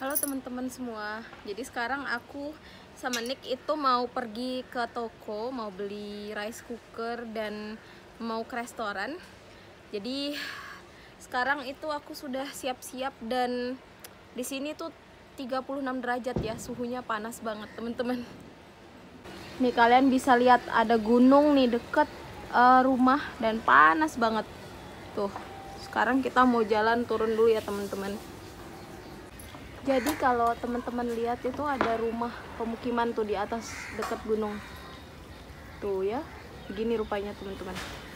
Halo teman-teman semua. Jadi sekarang aku sama Nick itu mau pergi ke toko, mau beli rice cooker dan mau ke restoran. Jadi sekarang itu aku sudah siap-siap dan di sini tuh 36 derajat ya, suhunya panas banget, teman-teman. Nih kalian bisa lihat ada gunung nih deket rumah dan panas banget. Tuh, sekarang kita mau jalan turun dulu ya, teman-teman. Jadi kalau teman-teman lihat itu ada rumah pemukiman tuh di atas dekat gunung. Tuh ya, begini rupanya teman-teman.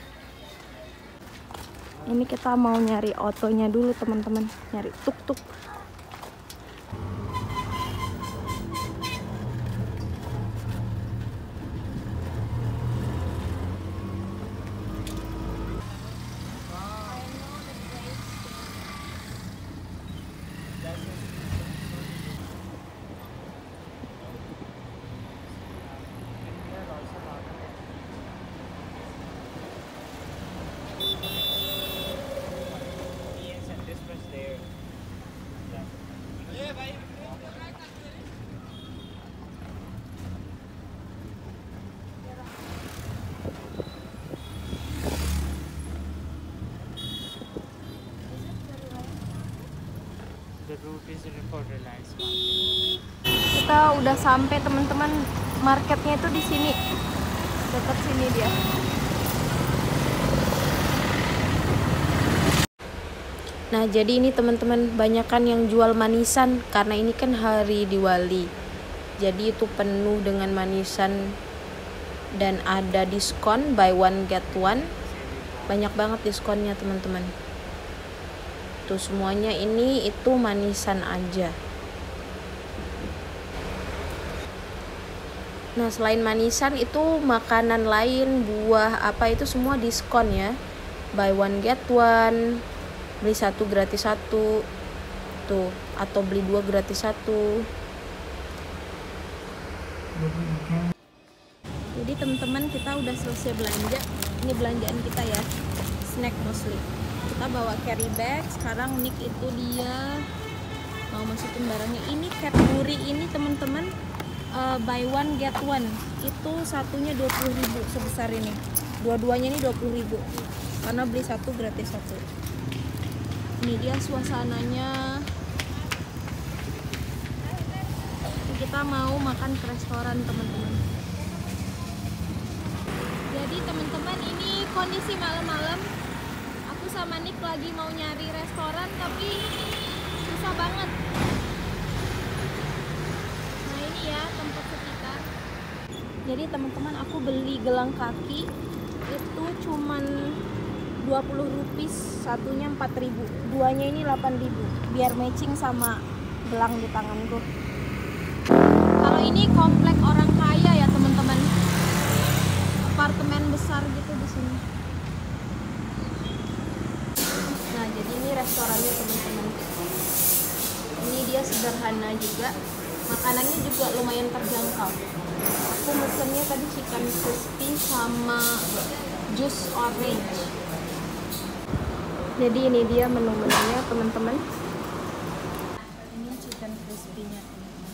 Ini kita mau nyari otonya dulu teman-teman, nyari tuk-tuk. The route is for Reliance Market. Kita udah sampai teman-teman, marketnya itu di sini, dekat sini dia. Nah jadi ini teman-teman, banyakan yang jual manisan karena ini kan hari Diwali. Jadi itu penuh dengan manisan dan ada diskon buy one get one. Banyak banget diskonnya teman-teman. Tuh semuanya ini itu manisan aja. Nah selain manisan itu makanan lain, buah apa itu semua diskon ya. Buy one get one, beli satu gratis satu. Tuh, atau beli dua gratis satu. Jadi teman-teman, kita udah selesai belanja. Ini belanjaan kita ya, snack mostly. Kita bawa carry bag. Sekarang Nick itu dia mau masukin barangnya. Ini Cadbury ini teman-teman, buy one get one. Itu satunya 20.000 sebesar ini. Dua-duanya ini 20.000. Karena beli satu gratis satu. Ini dia suasananya. Kita mau makan ke restoran teman-teman. Jadi teman-teman, ini kondisi malam-malam. Aku sama Nick lagi mau nyari restoran tapi susah banget. Nah ini ya tempat sekitar. Jadi teman-teman, aku beli gelang kaki itu cuman 20 rupiah, satunya 4.000, duanya ini 8.000 biar matching sama gelang di tanganku. Kalau ini komplek orang kaya ya teman-teman, apartemen besar gitu di sini. Nah jadi ini restorannya teman-teman. Ini dia sederhana juga, makanannya juga lumayan terjangkau. Aku mesennya tadi chicken crispy sama jus orange. Jadi ini dia menu-menunya teman-teman. Ini chicken crispy-nya teman-teman.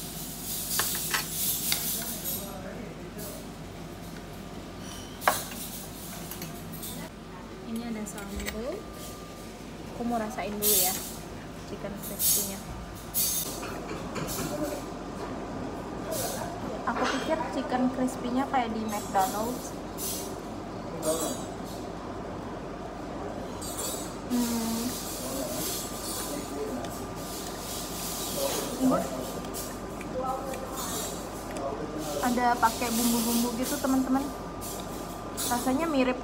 Ini ada sambal. Aku mau rasain dulu ya chicken crispy-nya. Aku pikir chicken crispy-nya kayak di McDonald's. Ada pakai bumbu-bumbu gitu teman-teman. Rasanya mirip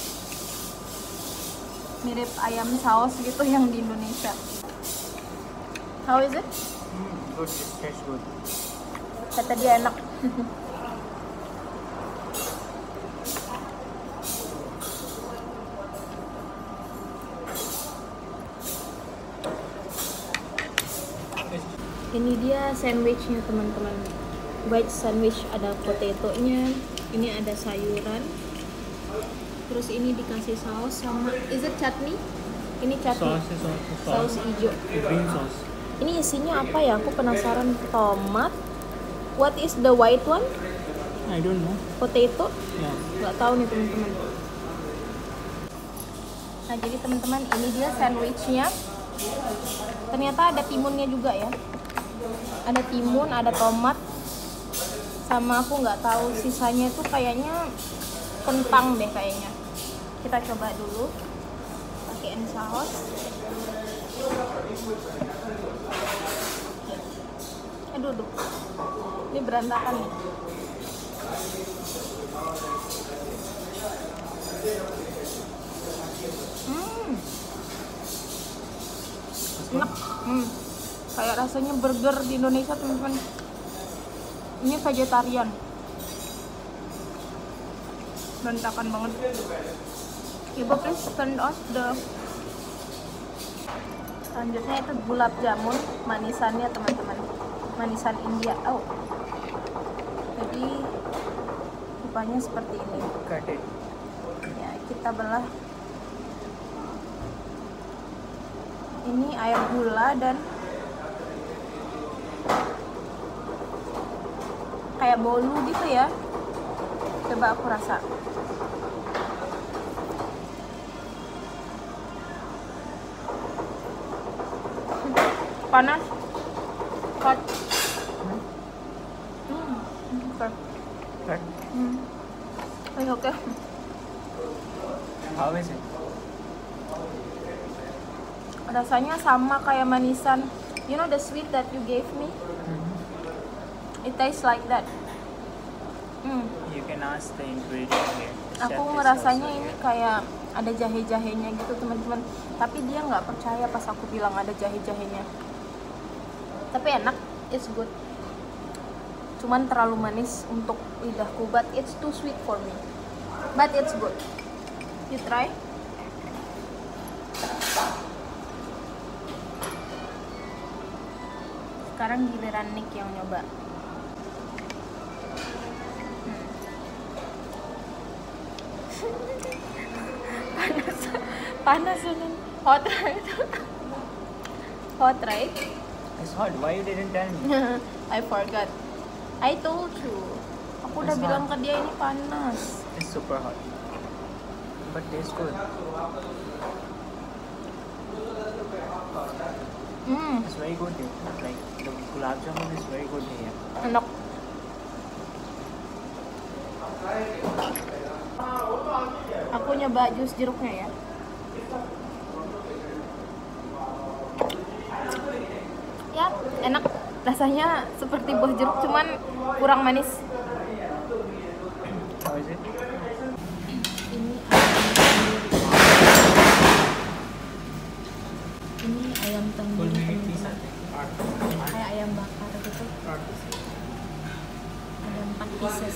ayam saus gitu yang di Indonesia. How is it? Good, it tastes good. Kata dia enak. Ini dia sandwichnya teman-teman. White sandwich, ada potatonya, ini ada sayuran. Terus ini dikasih saus sama, is it chutney? Ini chutney. Sauce is also Saus hijau. green sauce. Ini isinya apa ya? Aku penasaran. Tomat. What is the white one? I don't know. Potato? Yeah. Nggak tahu nih teman-teman. Nah jadi teman-teman, ini dia sandwichnya. Ternyata ada timunnya juga ya. Ada timun, ada tomat, sama aku nggak tahu sisanya itu kayaknya kentang deh kayaknya. Kita coba dulu pakein saus. Aduh, ini berantakan nih. Enak. Kayak rasanya burger di Indonesia teman-teman. Ini vegetarian. Berantakan banget. Ibu please turn off the. Selanjutnya itu gulab jamun, manisannya teman-teman. Manisan India. Oh. Jadi rupanya seperti ini. Cut it. Ya, kita belah. Ini air gula dan kayak bolu gitu ya. Coba aku rasa. Panas. Hot. Okay. Cut. Okay. How is it? Rasanya sama kayak manisan. You know the sweet that you gave me? It tastes like that. You can ask the ingredient here. Aku Chef is ngerasanya also ini here. kayak ada jahe-jahenya gitu teman-teman. Tapi dia nggak percaya pas aku bilang ada jahe-jahenya. Tapi enak, it's good. Cuman terlalu manis untuk lidahku, but it's too sweet for me. But it's good. You try? Sekarang giliran Nick yang nyoba. Panas ini. Hot right? Hot right? It's hot. Why you didn't tell me? I forgot. I told you. Aku udah It's bilang hot. ke dia ini panas. It's super hot. But tastes good. It's very good here. Like the gulab jamun is very good here. Enak. Aku nyoba jus jeruknya ya. Ya, enak. Rasanya seperti buah jeruk, cuman kurang manis. How is it? Ini ayam Full tandoori meat piece, teman-teman. I think. Kayak ayam bakar gitu. Ada 4 pieces.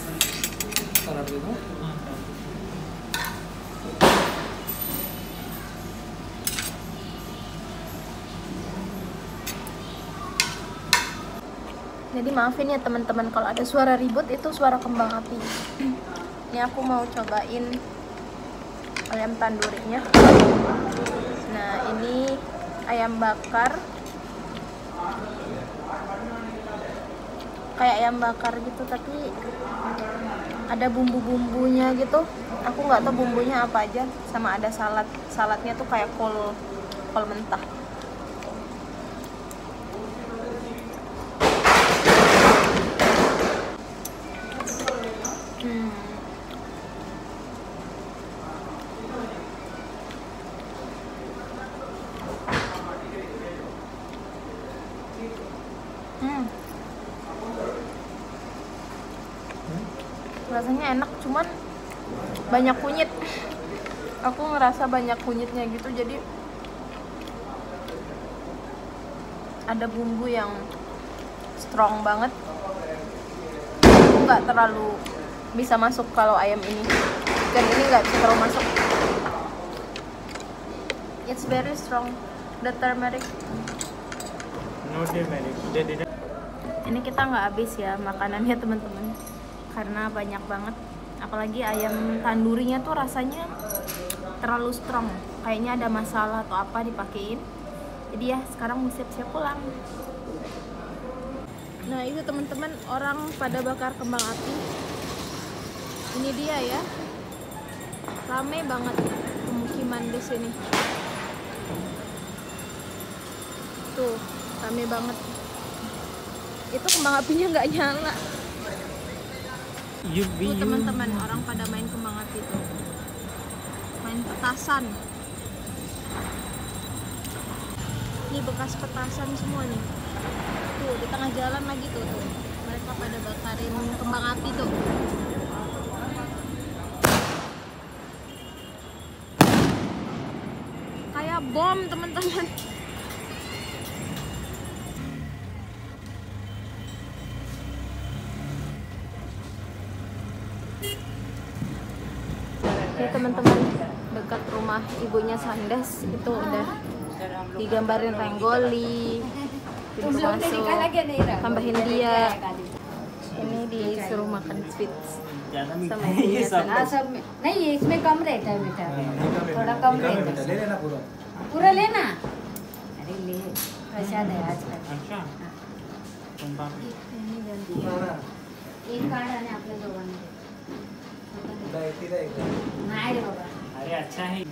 Jadi maafin ya teman-teman kalau ada suara ribut, itu suara kembang api. Ini aku mau cobain ayam tandurinya. Nah, ini ayam bakar. Kayak ayam bakar gitu, tapi ada bumbu-bumbunya gitu. Aku nggak tahu bumbunya apa aja. Sama ada salad. Saladnya tuh kayak kol mentah. Rasanya enak, cuman banyak kunyit. Aku ngerasa banyak kunyitnya gitu, jadi ada bumbu yang strong banget. Aku nggak terlalu bisa masuk kalau ayam ini, dan ini nggak bisa terlalu masuk. It's very strong, the turmeric. No turmeric. They didn't. Ini kita nggak habis ya makanannya teman-teman, karena banyak banget. Apalagi ayam tandurinya tuh rasanya terlalu strong. Kayaknya ada masalah atau apa dipakein. Jadi ya sekarang mau siap-siap pulang. Nah itu teman-teman, orang pada bakar kembang api. Ini dia ya, rame banget pemukiman di sini. Tuh, rame banget. Itu kembang apinya nggak nyala. Tuh teman-teman, orang pada main kembang api tuh, main petasan. Ini bekas petasan semua nih. Tuh di tengah jalan lagi tuh, mereka pada bakarin kembang api tuh. Kayak bom teman-teman. Ini teman-teman, dekat rumah ibunya Sandes itu udah digambarin renggoli, pintu masuk, tambahin dia. Ini disuruh makan sweets sama ibunya Sandes. नहीं इसमें कम रेट है बेटा, थोड़ा कम रेट है। पूरा लेना, अरे ले, प्रसाद है आज का। अच्छा Ini ganti. एक कार्ड आने आपल्या दोघांना नाही रे बाबा। अरे अच्छा है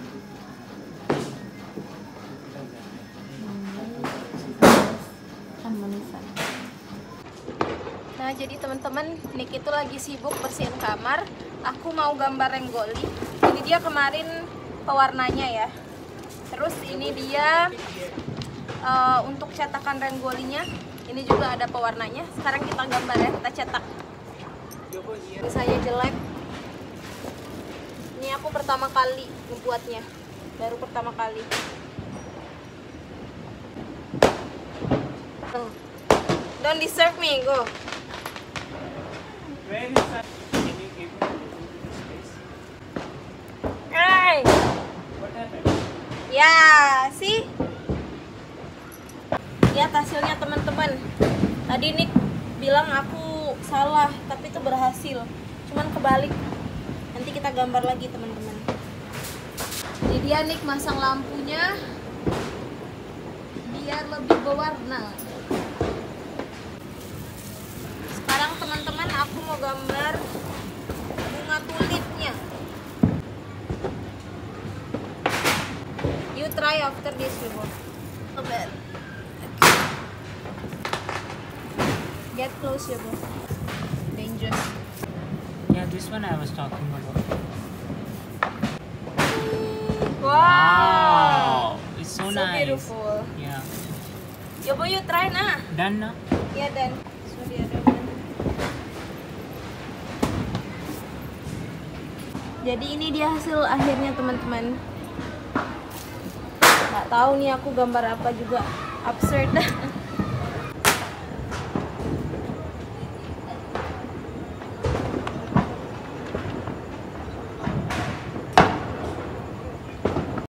Nah jadi teman-teman, Nick itu lagi sibuk bersihin kamar. Aku mau gambar renggoli. Ini dia kemarin pewarnanya ya. Terus ini dia untuk cetakan renggolinya. Ini juga ada pewarnanya. Sekarang kita gambar ya, kita cetak. Ini saya jelek. Ini aku pertama kali ngebuatnya, baru pertama kali. Don't disturb me, go. Where is that? Can you give me space? Hey, What happened? ya, sih. Lihat hasilnya teman-teman. Tadi Nick bilang aku salah, tapi itu berhasil. Cuman kebalik. Nanti kita gambar lagi teman-teman. Jadi dia Nick masang lampunya biar lebih berwarna. Sekarang teman-teman aku mau gambar bunga tulipnya. You try after this, you go. Get close, you go. Dangerous. Yeah, this one I was talking about. Wow, It's so, so nice. beautiful. Yeah. Yobo, you try nah. Done now? Ya dan sorry ada one. Jadi ini dia hasil akhirnya teman-teman. Nggak tahu nih aku gambar apa juga, absurd.